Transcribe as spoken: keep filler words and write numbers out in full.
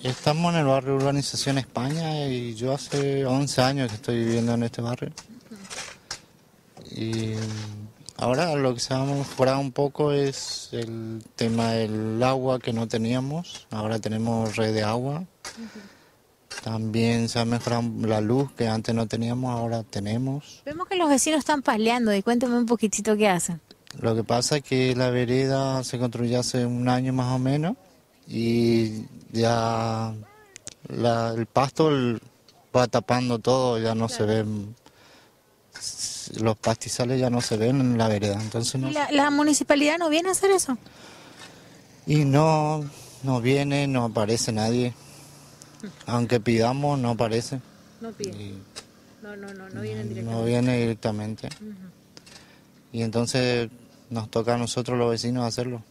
Estamos en el barrio Urbanización España y yo hace once años que estoy viviendo en este barrio. Y ahora lo que se ha mejorado un poco es el tema del agua que no teníamos. Ahora tenemos red de agua. También se ha mejorado la luz que antes no teníamos, ahora tenemos. Vemos que los vecinos están paleando y cuéntame un poquitito qué hacen. Lo que pasa es que la vereda se construyó hace un año más o menos y ya la- el pasto el- va tapando todo, ya no se ven, los pastizales ya no se ven en la vereda, entonces no. ¿Y la, la municipalidad no viene a hacer eso? Y no, no viene, no aparece nadie, aunque pidamos no aparece, No piden. y No, no, no, no vienen no directamente. viene directamente. Y entonces nos toca a nosotros los vecinos hacerlo.